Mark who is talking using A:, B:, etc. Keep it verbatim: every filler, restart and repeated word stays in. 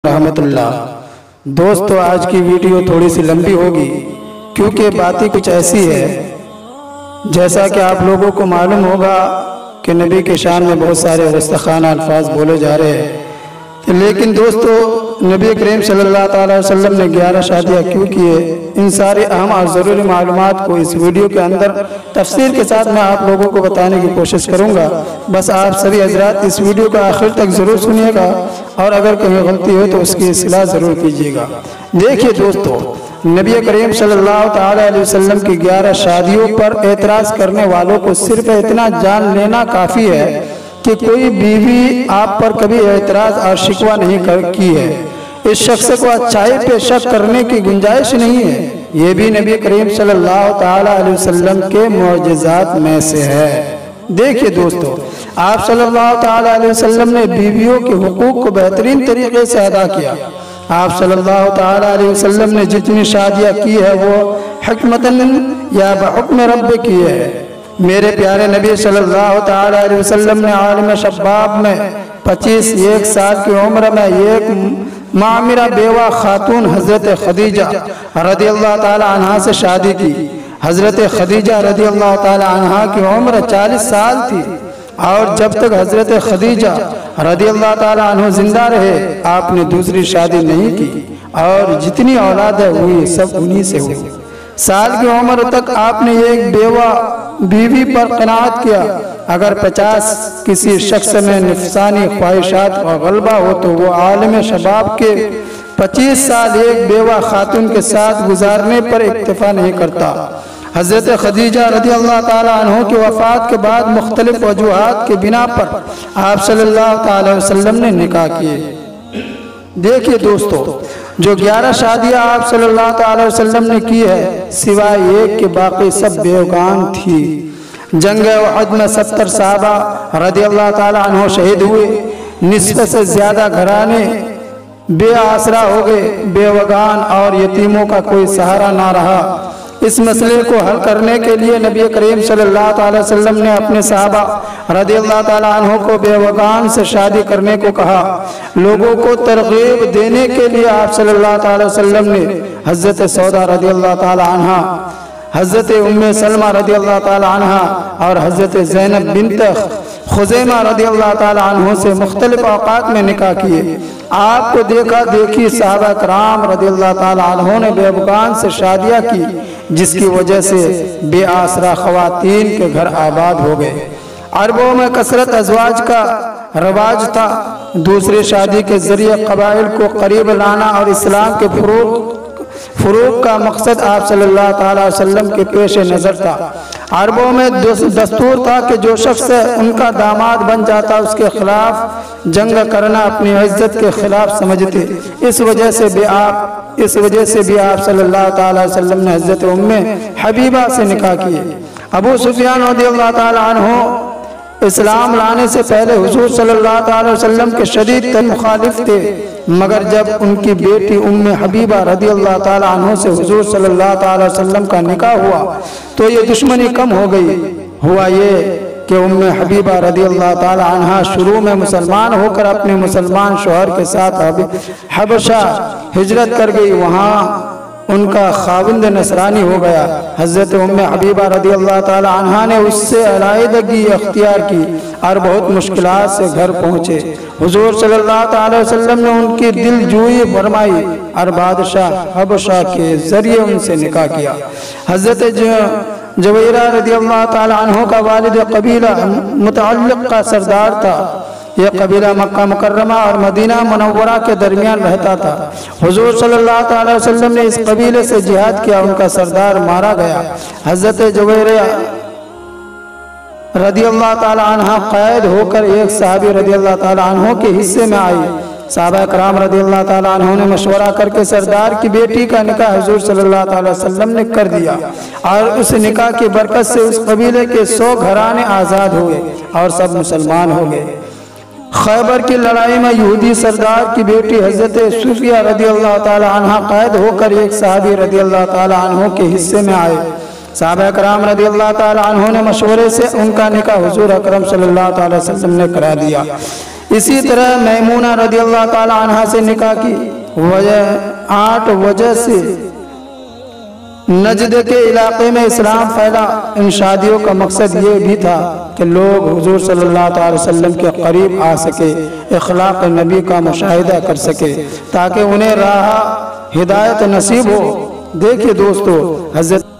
A: رحمت اللہ۔ دوستو آج کی ویڈیو تھوڑی سی لمبی ہوگی کیونکہ باتیں کچھ ایسی ہے جیسا کہ آپ لوگوں کو معلوم ہوگا کہ نبی کے شان میں بہت سارے رستخانہ الفاظ بولے جا رہے ہیں، لیکن دوستو نبی کریم صلی اللہ علیہ وسلم نے گیارہ شادیاں کیوں کیے، ان ساری اہم اور ضروری معلومات کو اس ویڈیو کے اندر تفصیل کے ساتھ میں آپ لوگوں کو بتانے کی کوشش کروں گا۔ بس آپ سبھی حضرات اس ویڈیو کا آخر تک ضرور سنیے گا اور اگر کہیں غلطی ہو تو اس کی اصلاح ضرور کیجیے گا۔ دیکھیے دوستو، نبی کریم صلی اللہ علیہ وسلم کی گیارہ شادیوں پر اعتراض کرنے والوں کو صرف اتنا جان لینا کافی ہے کہ کوئی بیوی آپ پر کبھی اعتراض اور شکوہ نہیں کی ہے، اس شخص کو اچھائی پہ شک کرنے کی گنجائش نہیں ہے۔ یہ بھی نبی کریم صلی اللہ علیہ وسلم کے معجزات میں سے ہے۔ دیکھیے دوستو، آپ صلی اللہ علیہ وسلم نے بیویوں کے حقوق کو بہترین طریقے سے ادا کیا۔ آپ صلی اللہ علیہ وسلم نے جتنی شادیاں کی ہے وہ حکمتاً یا بحکم رب کی ہے۔ میرے پیارے نبی صلی اللہ علیہ وسلم نے عالم شباب میں پچیس ایک سال کی عمر میں ایک معمرہ بیوہ خاتون حضرت خدیجہ رضی اللہ تعالی عنہ سے شادی کی۔ حضرت خدیجہ رضی اللہ تعالی عنہ کی عمر چالیس سال تھی اور جب تک حضرت خدیجہ رضی اللہ تعالی عنہ زندہ رہے آپ نے دوسری شادی نہیں کی اور جتنی اولادیں ہوئی سب انہی سے ہوئی۔ سال کی عمر تک آپ نے ایک بیوہ بیوی پر قناعت کیا۔ اگر پچاس کسی شخص میں نفسانی خواہشات کا غلبہ ہو تو وہ عالم شباب کے پچیس سال ایک بیوہ خاتون کے ساتھ گزارنے پر اکتفا نہیں کرتا۔ حضرت خدیجہ رضی اللہ تعالی عنہ کی وفات کے بعد مختلف وجوہات کے بنا پر آپ صلی اللہ علیہ وسلم نے نکاح کیے۔ دیکھیے دوستو، جو گیارہ شادیاں آپ صلی اللہ علیہ وسلم نے کی ہے سوائے ایک کے باقی سب بیوگان تھی۔ جنگ احد میں ستر صحابہ رضی اللہ تعالی عنہ شہید ہوئے، نصف سے زیادہ گھرانے بے آسرا ہو گئے، بیوگان اور یتیموں کا کوئی سہارا نہ رہا۔ اس مسئلے کو حل کرنے کے لیے نبی کریم صلی اللہ علیہ وسلم نے اپنے صحابہ رضی اللہ تعالی عنہ کو بیوگان سے شادی کرنے کو کہا۔ لوگوں کو ترغیب دینے کے لیے آپ صلی اللہ علیہ وسلم نے حضرت سودا رضی اللہ تعالی عنہ، حضرت ام سلمہ رضی اللہ تعالی عنہ اور حضرت زینب بنت خزیمہ رضی اللہ تعالی عنہ سے مختلف اوقات میں نکاح کیے۔ آپ کو دیکھا دیکھی صحابہ کرام رضی اللہ تعالی عنہ نے بیوگان سے شادیاں کی جس کی وجہ سے بے آسرا خواتین کے گھر آباد ہو گئے۔ عربوں میں کثرت ازواج کا رواج تھا۔ دوسری شادی کے ذریعے قبائل کو قریب لانا اور اسلام کے فروغ فروغ کا مقصد آپ صلی اللہ تعالی وسلم کے پیش نظر تھا۔ عربوں میں دستور تھا کہ جو شخص ان کا داماد بن جاتا اس کے خلاف جنگ کرنا اپنی عزت کے خلاف سمجھتے۔ اس وجہ سے بھی آپ اس وجہ سے بھی آپ صلی اللہ تعالی وسلم نے حضرت ام حبیبہ سے نکاح کیے۔ ابو سفیان رضی اللہ تعالی عنہ اسلام لانے سے پہلے حضور صلی اللہ علیہ وسلم کے شدید تر مخالف تھے، مگر جب ان کی بیٹی ام حبیبہ رضی اللہ تعالی عنہ سے حضور صلی اللہ علیہ وسلم کا نکاح ہوا تو یہ دشمنی کم ہو گئی۔ ہوا یہ کہ ام حبیبہ رضی اللہ تعالی عنہ شروع میں مسلمان ہو کر اپنے مسلمان شوہر کے ساتھ حبشہ ہجرت کر گئی، وہاں ان کا خاوند نصرانی ہو گیا۔ حضرت ام حبیبہ رضی اللہ تعالی عنہ نے اس سے علیحدگی اختیار کی اور بہت مشکلات سے گھر پہنچے۔ حضور صلی اللہ علیہ وسلم نے ان کی دل جوئی فرمائی اور بادشاہ حبشہ کے ذریعے ان سے نکاح کیا۔ حضرت جویرہ رضی اللہ تعالی عنہ کا والد قبیلہ متعلق کا سردار تھا۔ یہ قبیلہ مکہ مکرمہ اور مدینہ منورہ کے درمیان رہتا تھا۔ حضور صلی اللہ علیہ وسلم نے اس قبیلے سے جہاد کیا، ان کا سردار مارا گیا۔ حضرت جویریہ رضی اللہ تعالی عنہ قید ہو کر ایک صحابی رضی اللہ تعالی عنہ کے حصے میں آئی۔ صحابہ کرام رضی اللہ تعالی عنہ نے مشورہ کر کے سردار کی بیٹی کا نکاح حضور صلی اللہ علیہ وسلم نے کر دیا اور اس نکاح کی برکت سے اس قبیلے کے سو گھرانے آزاد ہوئے اور سب مسلمان ہو گئے۔ خیبر کی لڑائی میں یہودی سردار کی بیٹی حضرت صفیہ رضی اللہ تعالی عنہ قید ہو کر ایک صحابی رضی اللہ تعالی عنہ کے حصے میں آئے۔ صحابہ کرام رضی اللہ تعالی عنہ نے مشورے سے ان کا نکاح حضور اکرم صلی اللہ تعالی وسلم نے کرا دیا۔ اسی طرح میمونہ رضی اللہ تعالی عنہ سے نکاح کی وجہ آٹھ وجہ سے نجد کے علاقے میں اسلام پھیلا۔ ان شادیوں کا مقصد یہ بھی تھا کہ لوگ حضور صلی اللہ علیہ وسلم کے قریب آ سکے، اخلاق نبی کا مشاہدہ کر سکے تاکہ انہیں راہ ہدایت نصیب ہو۔ دیکھیے دوستو، حضرت